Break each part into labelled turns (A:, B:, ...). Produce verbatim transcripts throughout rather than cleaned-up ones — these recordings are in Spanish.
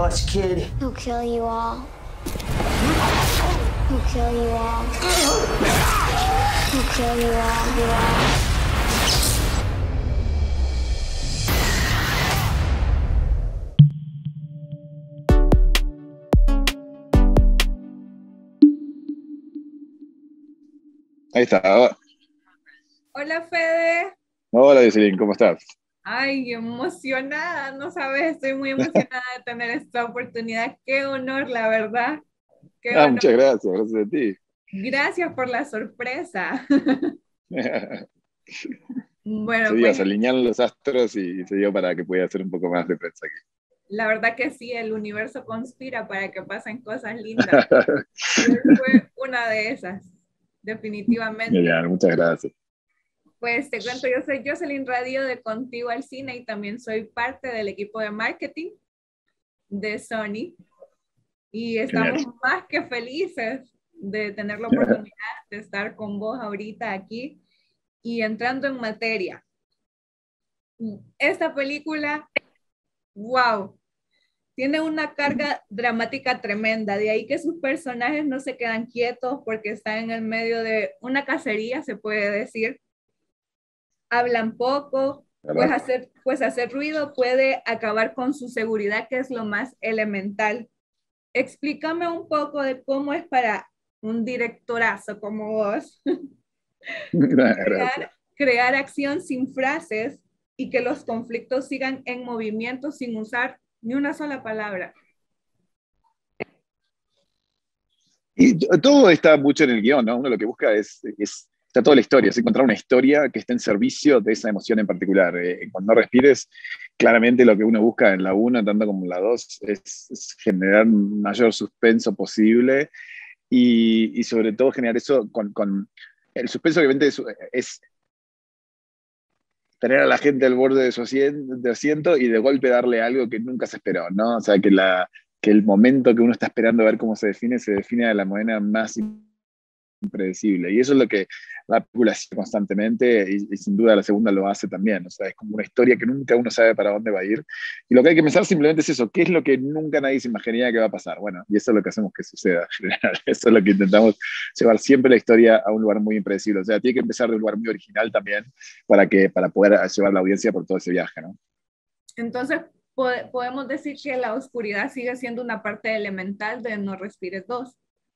A: much, kid.
B: He'll kill you all. He'll kill you all. He'll kill you all. You all.
C: Ahí está.
D: Hola, Fede.
C: Hola, Jocelyn, ¿cómo estás?
D: Ay, emocionada, no sabes, estoy muy emocionada de tener esta oportunidad. Qué honor, la verdad. Qué
C: Ah,
D: honor.
C: muchas gracias, gracias a ti.
D: Gracias por la sorpresa. Bueno,
C: Se dio, se
D: pues
C: alinearon los astros y se dio para que pudiera hacer un poco más de prensa
D: la verdad que sí, el universo conspira para que pasen cosas lindas. Y hoy fue una de esas, definitivamente.
C: Genial, muchas gracias.
D: Pues te cuento, yo soy Jocelyn Radio de Contigo al Cine y también soy parte del equipo de marketing de Sony. Y estamos
C: Genial.
D: más que felices de tener la oportunidad de estar con vos ahorita aquí y entrando en materia. Esta película, wow, tiene una carga dramática tremenda, de ahí que sus personajes no se quedan quietos porque están en el medio de una cacería, se puede decir. Hablan poco, pues hacer, pues hacer ruido puede acabar con su seguridad, que es lo más elemental. Explícame un poco de cómo es para un directorazo como vos crear, crear acción sin frases y que los conflictos sigan en movimiento sin usar ni una sola palabra.
C: Y todo está mucho en el guión, ¿no? Uno lo que busca es, es está toda la historia, es encontrar una historia que esté en servicio de esa emoción en particular. Eh, cuando no respires, claramente lo que uno busca en la uno, tanto como en la dos, es, es generar un mayor suspenso posible y, y sobre todo generar eso con, con el suspenso, obviamente, es, es tener a la gente al borde de su asiento, de asiento y de golpe darle algo que nunca se esperó, ¿no? O sea, que, la, que el momento que uno está esperando a ver cómo se define, se define de la manera más impredecible. Y eso es lo que la película hace constantemente y, y sin duda la segunda lo hace también. O sea, es como una historia que nunca uno sabe para dónde va a ir. Y lo que hay que pensar simplemente es eso, ¿qué es lo que nunca nadie se imaginaría que va a pasar? Bueno, y eso es lo que hacemos que suceda en general. Eso es lo que intentamos, llevar siempre la historia a un lugar muy impredecible. O sea, tiene que empezar de un lugar muy original también para, que, para poder llevar la audiencia por todo ese viaje, ¿no?
D: Entonces, podemos decir que la oscuridad sigue siendo una parte elemental de No Respires dos.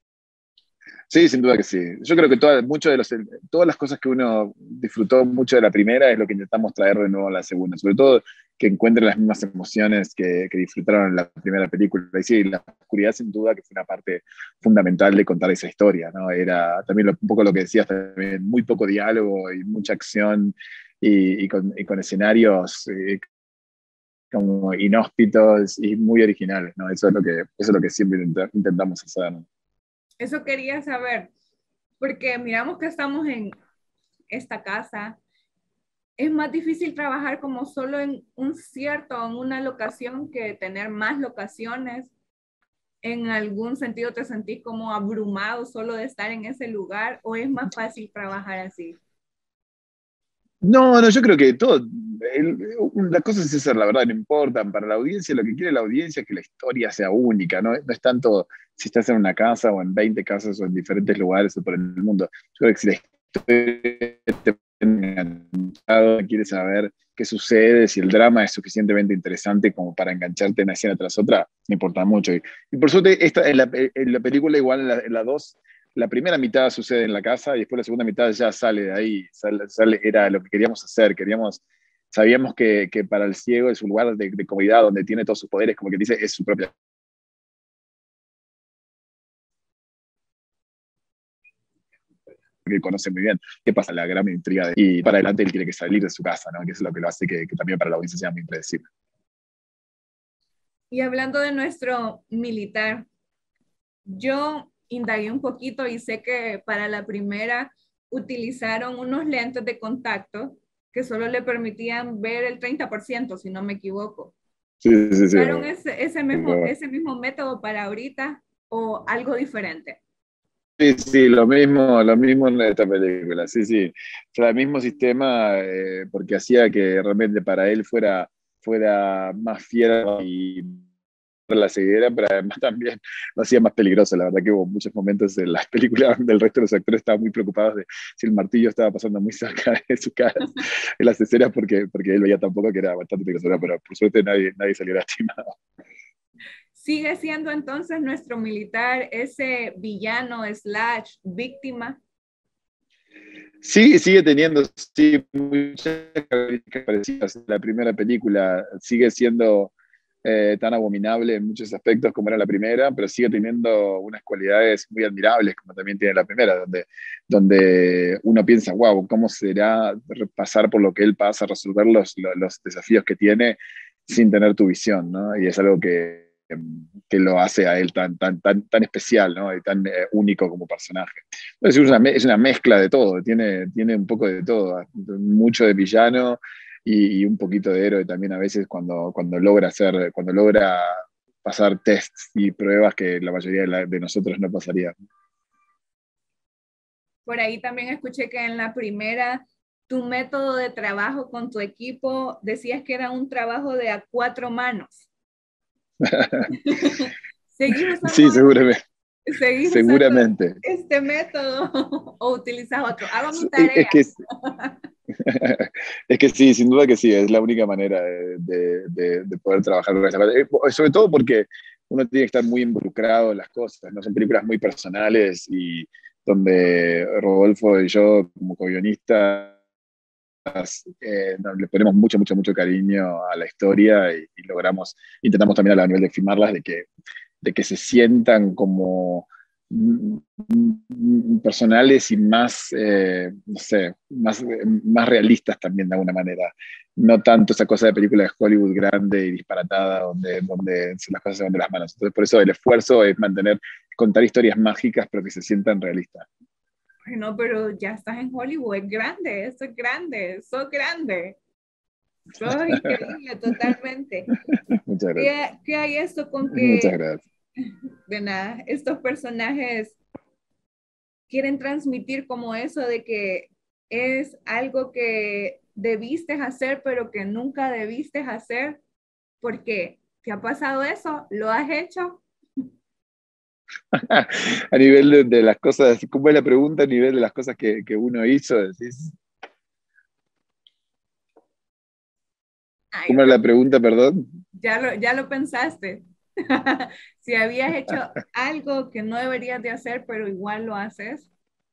C: Sí, sin duda que sí. Yo creo que toda, mucho de los, todas las cosas que uno disfrutó mucho de la primera es lo que intentamos traer de nuevo a la segunda. Sobre todo que encuentren las mismas emociones que, que disfrutaron en la primera película. Y sí, la oscuridad sin duda que fue una parte fundamental de contar esa historia, ¿no? Era también lo, un poco lo que decías, también muy poco diálogo y mucha acción y, y, con, y con escenarios eh, como inhóspitos y muy originales, ¿no? Eso es lo que, eso es lo que siempre intentamos hacer, ¿no?
D: Eso quería saber, porque miramos que estamos en esta casa. Es más difícil trabajar como solo en un cierto, en una locación, que tener más locaciones. ¿En algún sentido te sentís como abrumado solo de estar en ese lugar o es más fácil trabajar así?
C: No, no, yo creo que todo, el, las cosas esas la verdad no importan, para la audiencia lo que quiere la audiencia es que la historia sea única, no, no es tanto si estás en una casa o en veinte casas o en diferentes lugares o por el mundo. Yo creo que si la historia te enganchado, quieres saber qué sucede, si el drama es suficientemente interesante como para engancharte una escena tras otra, me importa mucho. Y, y por suerte, esta, en, la, en la película, igual en la, en la dos, la primera mitad sucede en la casa y después la segunda mitad ya sale de ahí, sale, sale, era lo que queríamos hacer, queríamos, sabíamos que, que para el ciego es un lugar de, de comodidad donde tiene todos sus poderes, como que dice, es su propia que conoce muy bien qué pasa, la gran intriga de, y para adelante él tiene que salir de su casa, ¿no? Que es lo que lo hace que, que también para la audiencia sea muy impredecible.
D: Y hablando de nuestro militar, yo indagué un poquito y sé que para la primera utilizaron unos lentes de contacto que solo le permitían ver el treinta por ciento, si no me equivoco.
C: Sí, sí, sí.
D: ¿Usaron ese, ese, mismo, ese mismo método para ahorita o algo diferente?
C: Sí, sí, lo mismo, lo mismo en esta película, sí, sí. O sea, el mismo sistema, eh, porque hacía que realmente para él fuera, fuera más fiel y la ceguera, pero además también lo hacía más peligroso. La verdad que hubo muchos momentos en las películas del resto de los actores estaban muy preocupados de si el martillo estaba pasando muy cerca de sus caras en las escenas, porque, porque él veía tampoco que era bastante peligroso, pero por suerte nadie, nadie salió lastimado.
D: ¿Sigue siendo entonces nuestro militar ese villano slash víctima?
C: Sí, sigue teniendo sí, muchas características parecidas. La primera película sigue siendo eh, tan abominable en muchos aspectos como era la primera, pero sigue teniendo unas cualidades muy admirables como también tiene la primera, donde, donde uno piensa, wow, ¿cómo será pasar por lo que él pasa, resolver los, los desafíos que tiene sin tener tu visión, ¿no? Y es algo que, que lo hace a él tan, tan, tan, tan especial, ¿no? Y tan eh, único como personaje. Es una, es una mezcla de todo, tiene, tiene un poco de todo, mucho de villano y, y un poquito de héroe también a veces cuando, cuando logra hacer, cuando logra pasar tests y pruebas que la mayoría de, la, de nosotros no pasaría.
D: Por ahí también escuché que en la primera tu método de trabajo con tu equipo decías que era un trabajo de a cuatro manos. ¿Seguís usando,
C: sí, seguramente.
D: ¿seguís
C: seguramente.
D: usando este método o utilizas otro? Hago mi tarea.
C: Es que, es que sí, sin duda que sí, es la única manera de, de, de, de poder trabajar con esa cosa. Sobre todo porque uno tiene que estar muy involucrado en las cosas, ¿no? Son películas muy personales y donde Rodolfo y yo, como co-guionistas, eh, le ponemos mucho, mucho, mucho cariño a la historia y, y logramos, intentamos también a nivel de filmarlas, de que, de que se sientan como personales y más, eh, no sé, más, más realistas también de alguna manera. No tanto esa cosa de película de Hollywood grande y disparatada donde, donde las cosas se van de las manos. Entonces por eso el esfuerzo es mantener, contar historias mágicas pero que se sientan realistas.
D: No, pero ya estás en Hollywood, es grande, eso es grande, sos grande. Sos increíble totalmente.
C: Muchas gracias.
D: ¿Qué, ¿Qué hay esto con que...
C: Muchas gracias.
D: De nada, estos personajes quieren transmitir como eso de que es algo que debiste hacer, pero que nunca debiste hacer? ¿Por qué? ¿Te ha pasado eso? ¿Lo has hecho?
C: A nivel de, de las cosas, ¿cómo es la pregunta? A nivel de las cosas que, que uno hizo, decís. ¿Cómo era la pregunta, perdón?
D: Ya lo, ya lo pensaste. Si habías hecho algo que no deberías de hacer, pero igual lo haces.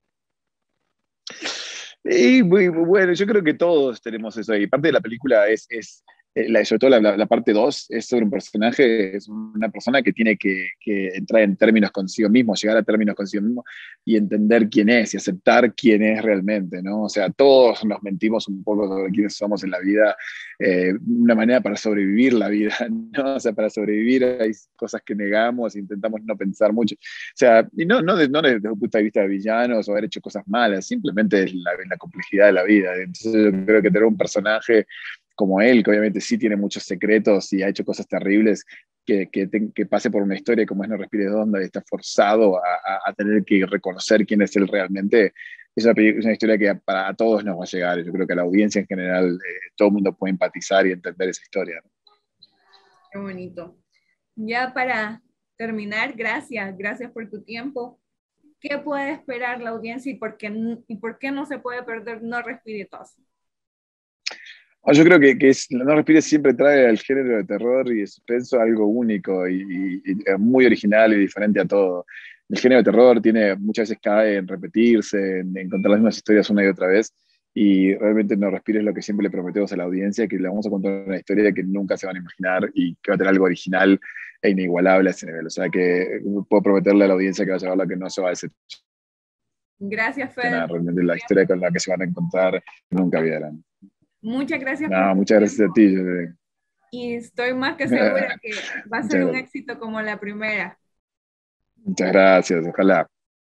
C: Y muy, muy bueno, yo creo que todos tenemos eso ahí. Parte de la película es, es eh, la, sobre todo la, la, la parte dos, es sobre un personaje, es una persona que tiene que, que entrar en términos consigo mismo, llegar a términos consigo mismo y entender quién es y aceptar quién es realmente, ¿no? O sea, todos nos mentimos un poco sobre quiénes somos en la vida, eh, una manera para sobrevivir la vida, ¿no? O sea, para sobrevivir hay cosas que negamos, intentamos no pensar mucho. O sea, y no, no, no desde un punto de vista de villanos o haber hecho cosas malas, simplemente es la, la complejidad de la vida. Entonces yo creo que tener un personaje como él, que obviamente sí tiene muchos secretos y ha hecho cosas terribles, que, que, te, que pase por una historia como es No Respires Honda y está forzado a, a, a tener que reconocer quién es él realmente, es una, es una historia que para todos nos va a llegar. Yo creo que a la audiencia en general, eh, todo el mundo puede empatizar y entender esa historia, ¿no?
D: Qué bonito. Ya para terminar, gracias, gracias por tu tiempo. ¿Qué puede esperar la audiencia y por qué, y por qué no se puede perder No Respires dos?
C: Yo creo que, que es, No Respires siempre trae al género de terror y de suspenso algo único y, y, y muy original y diferente a todo. El género de terror tiene, muchas veces cae en repetirse, en, en contar las mismas historias una y otra vez, y realmente No Respires lo que siempre le prometemos a la audiencia, que le vamos a contar una historia que nunca se van a imaginar y que va a tener algo original e inigualable a ese nivel. O sea que puedo prometerle a la audiencia que va a llevar lo que no se va a decepcionar.
D: Gracias, Fede.
C: Realmente la historia con la que se van a encontrar nunca vieran.
D: Muchas gracias.
C: No, muchas gracias a ti.
D: Y estoy más que segura que va a ser un éxito como la primera.
C: Muchas gracias, ojalá.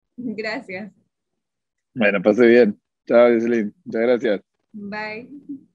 D: Gracias.
C: Bueno, pase bien. Chao, Jocelyn. Muchas gracias.
D: Bye.